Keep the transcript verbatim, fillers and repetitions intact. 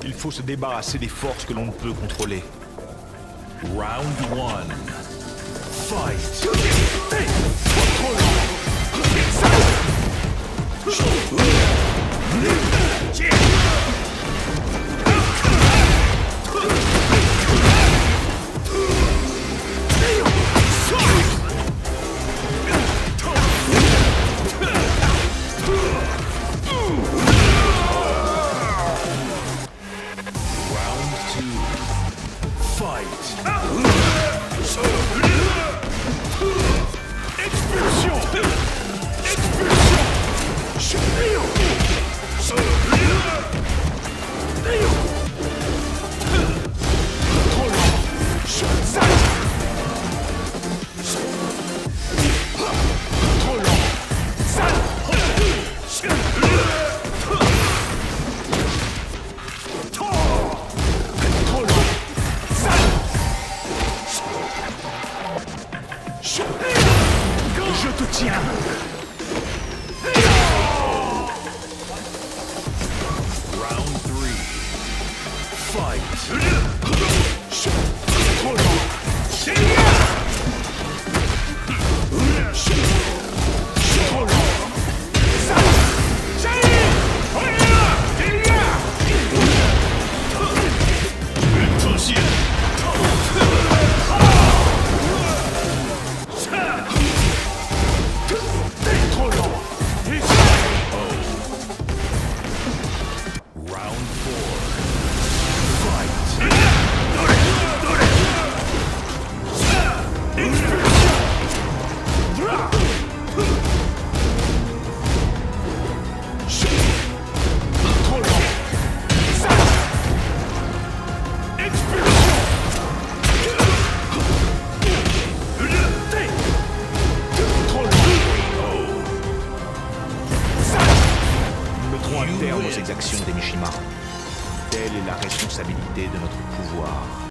Il faut se débarrasser des forces que l'on ne peut contrôler. Round one. Fight. Je te tiens. Round three. Fight. Terme aux exactions des Mishima. Telle est la responsabilité de notre pouvoir.